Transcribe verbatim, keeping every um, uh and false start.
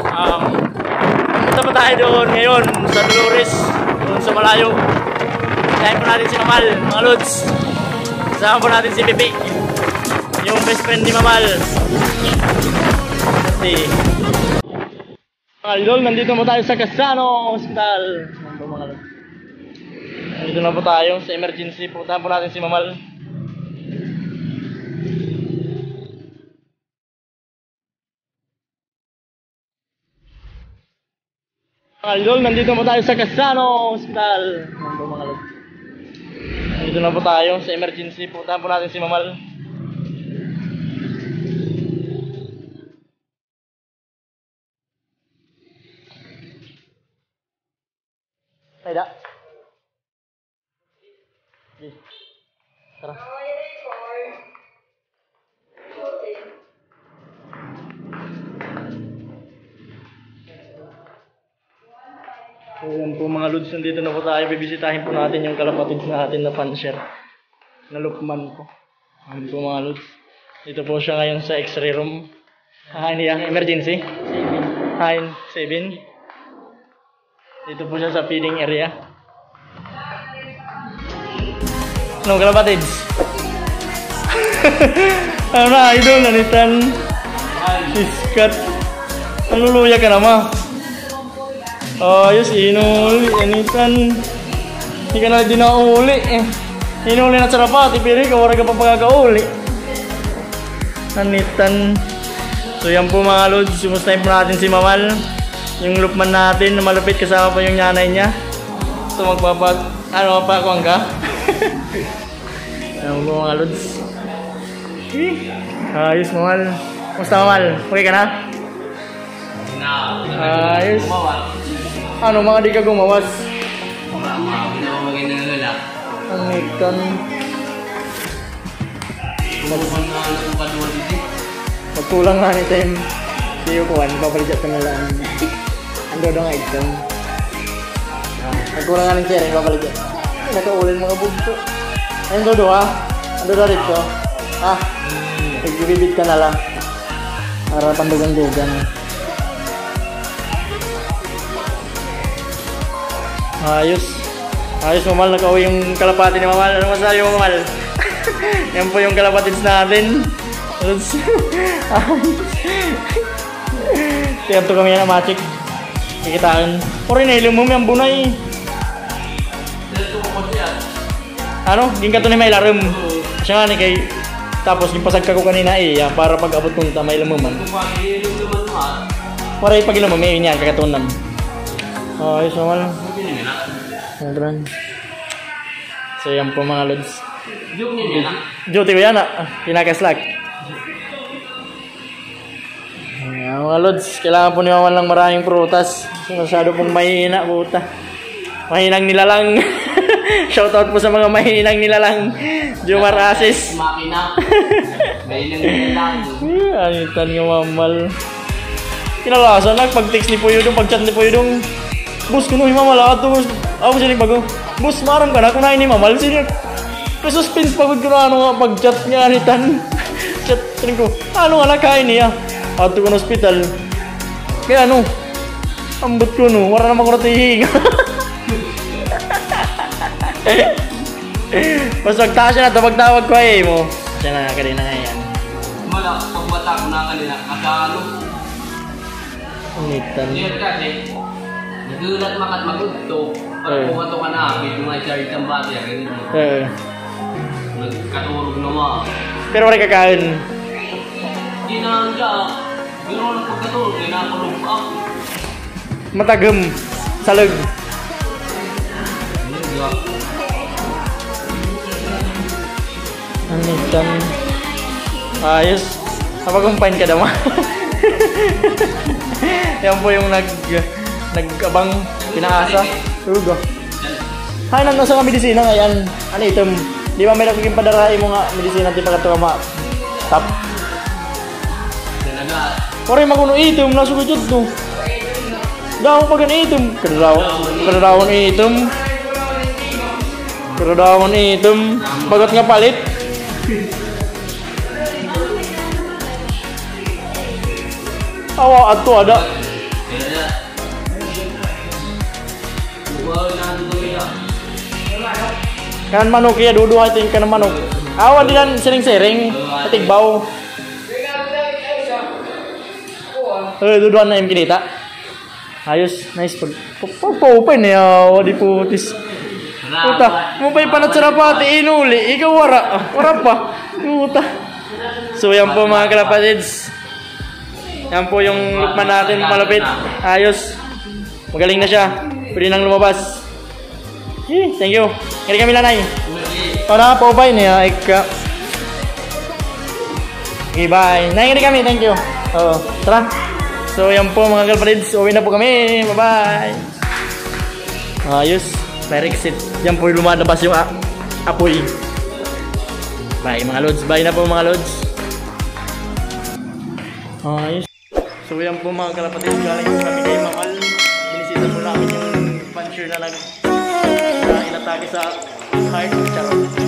Um, punta pa tayo doon ngayon sa Dolores, doon sa malayo. Kain po natin si Mamal, mga lods. Kasama po natin si Pipi, yung best friend ni Mamal. Kasi mga idol, nandito mo tayo sa Cassano Hospital. Nandito na po tayo sa emergency. Puntahan po natin si Mamal. Mga idol, nandito po tayo sa Cassano Hospital. Nandito na po tayo sa emergency. Puntahan po natin si Mamal. Ay da. Okay. Tara. So yan po mga lods, nandito na po tayo. Bibisitahin po natin yung kalapatid natin na Panser na Lukman po. Yan po mga lods. Dito po siya ngayon sa x-ray room. Ah, hindi yan, emergency. Hain, seven. Dito po siya sa feeding area. Ano kalapatids? Ano na idol, nanitan. Siskat. Naluluya ka naman. Ayos, inuli, anitan. Hindi ka na din nauli eh. Inuli na sarapati, pero ikaw wala ka pa pagkakauli. Anitan. So yan po mga lods, sumustahin po natin si Mamal. Yung Lukman natin na malupit, kasama pa yung nanay niya. So magpapag, ano, papakuan ka? Yan po mga lods. Ayos Mamal. Kumusta Mamal? Okay ka na? Ayos. Ano, mga di ka gumawas? Ang ikan. Magkulang nga ni time. Siyo kuhan, papalijat ka nalang. Ando dong ikan. Magkulang nga ni sharing, papalijat. Nakaulin mga bugto. Ayun dodo ha? Ando na rito. Ha? Nagbibibit ka na lang. Para pandugan-dugan. Ayos. Ayos Mamal, nakauwi yung kalapati ni Mamal. Ano masabi mo Mamal? Yan po yung kalapatids natin. Ayos. Tiyan to kami yan na machik. Kikitaan. Puri na ilong mo may bunay. Ano? Ging ka to ni may larum. Siya nga ni kay. Tapos ipasag ka ko kanina eh. Para pag abot kong tamay ilong mo man. Para ipag ilong mo may yan kakatunan. Ayos Mamal. Nagran. So yan po mga lods. Duty ko yan ah. Pinakaslak. Ayan mga lods. Kailangan po ni Mamal lang maraming prutas. Masyado pong mahina puta. Mahinang nilalang. Shoutout po sa mga mahinang nilalang. Jomar Asis. Makina. Mahinang nilalang. Anitan nga Mamal. Kinalasan lang pag text ni Puyudong, pag chat ni Puyudong. Bus kuno Mamal ato. Ako siya bago. Bus marang ka na kung nain ni Mamal siya. Suspense pagod ko na ano nga pag-chat niya anitan. Chat ko. Ano nga nakain niya? Ato ko na hospital. Kaya ano? Ambot ko no. Wala naman ko na tihing. Mas magtaas siya na ito. Pagtawag ko eh mo. Siya na kanina nga yan. Mala, pagbata ko na kanina. Kasalo. Anitan. Siya kasi. Nagulat makat magudto. Para pumato ka na, may dumay-charge ang battery. Oo. Nagkaturog naman. Pero wala kakain. Hindi na siya. Pero wala pagkaturog, hindi na ako lumpak. Matagam. Salag. Anitan. Ayos. Napag-combine ka naman. Yan po yung nag... nag-abang pinaasa. Tugo. Hay nang nasa medisina ngayon. Ano item? Di ba may naging padarahay mo nga medisina di pa ka ma tap. Ore maguno item na sugod to. Daw pa gan item. Kadaw. Kadawon item. Kadawon item. Bagat nga palit. Awa ato ada. Wow, nandun nila. Kanan manok ya, dudu ito yung kanan manok. Awan din sering-sering, katigbaw. Eh, duduan na yung kinita. Ayos, nice pag pag-open ya, di putis. Puta, mo pa yung panat sa rapati, inuli, ikaw wara, wara pa. Puta. So yan po mga kalapatids. Yan po yung lukman natin malapit. Ayos. Magaling na siya. Pwede nang lumabas. Eh, thank you. Kaya kami lanay. O na, paubay niya. Ika. Okay, bye. Naingin kami, thank you. Oo, tara. So yan po mga kalapatids. Uwi na po kami. Bye-bye. Ayos. Fire exit. Yan po yung lumalabas yung apoy. Bye mga lods. Bye na po mga lods. Ayos. So yan po mga kalapatids. Galing po kami kay Mamal. Binisita po namin yung puncher na nag na inatake sa heart. Charot.